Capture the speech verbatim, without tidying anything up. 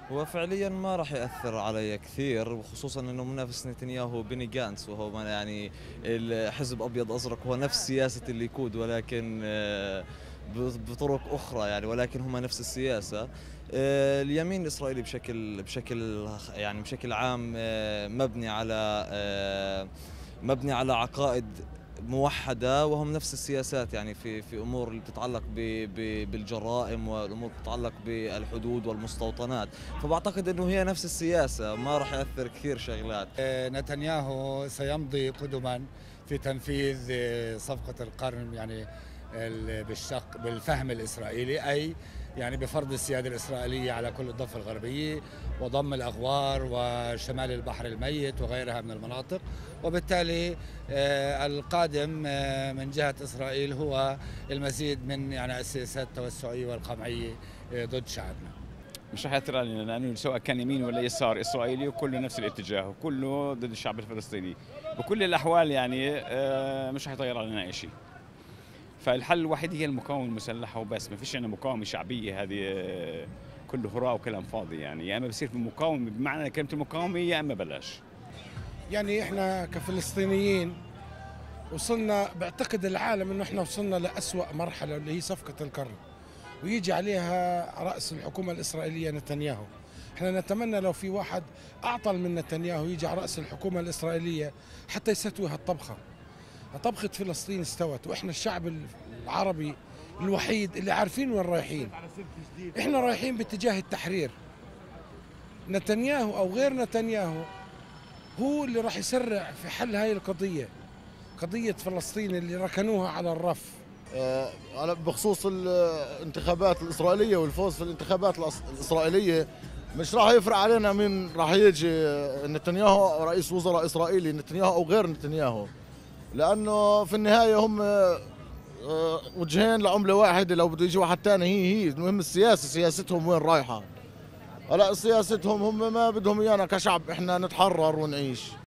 هو فعليا ما راح يأثر علي كثير، وخصوصا انه منافس نتنياهو بيني جانتس، وهو ما- يعني الحزب ابيض ازرق، هو نفس سياسة الليكود ولكن آه، ب- بطرق اخرى يعني، ولكن هما نفس السياسة. آه، اليمين الاسرائيلي بشكل بشكل يعني بشكل عام آه، مبني على آه، مبني على عقائد موحدة، وهم نفس السياسات يعني في في امور اللي بتتعلق ب- ب- بالجرائم، والامور بتتعلق بالحدود والمستوطنات. فبعتقد انه هي نفس السياسة، ما راح يأثر كثير شغلات. نتنياهو سيمضي قدما في تنفيذ صفقة القرن، يعني ال- بالشق بالفهم الإسرائيلي، أي يعني بفرض السيادة الإسرائيلية على كل الضفة الغربية وضم الأغوار وشمال البحر الميت وغيرها من المناطق. وبالتالي آه، القادم آه، من جهة إسرائيل هو المزيد من يعني السياسات التوسعية والقمعية آه، ضد شعبنا. مش رح يأثر علينا، لأنه سواء كان يمين ولا يسار إسرائيلي وكله نفس الاتجاه وكله ضد الشعب الفلسطيني بكل الأحوال. يعني آه، مش رح يغير علينا أي شيء. فالحل الوحيد هي المقاومة المسلحة وبس. ما فيش عندنا مقاومة شعبية، هذه آه، كله هراء وكلام فاضي. يعني يا إما بصير في مقاومة بمعنى كلمة المقاومة، يا إما بلاش. يعني احنا كفلسطينيين وصلنا، بعتقد العالم انه احنا وصلنا لأسوأ مرحلة اللي هي صفقة القرن، ويجي عليها رأس الحكومة الإسرائيلية نتنياهو. احنا نتمنى لو في واحد أعطل من نتنياهو يجي على رأس الحكومة الإسرائيلية حتى يستوي هالطبخة. طبخة فلسطين استوت، واحنا الشعب العربي الوحيد اللي عارفين وين رايحين. احنا رايحين باتجاه التحرير. نتنياهو او غير نتنياهو هو اللي راح يسرع في حل هاي القضية، قضية فلسطين اللي ركنوها على الرف. آه، على بخصوص الانتخابات الإسرائيلية والفوز في الانتخابات الأس- الإسرائيلية، مش راح يفرق علينا مين راح يجي، آه، نتنياهو رئيس وزراء إسرائيلي، نتنياهو أو غير نتنياهو، لأنه في النهاية هم آه، وجهين لعملة واحدة. لو بده يجي واحد تاني هي هي المهم السياسة، سياستهم وين رايحة. هلا سياستهم هم ما بدهم إيانا كشعب إحنا نتحرر ونعيش.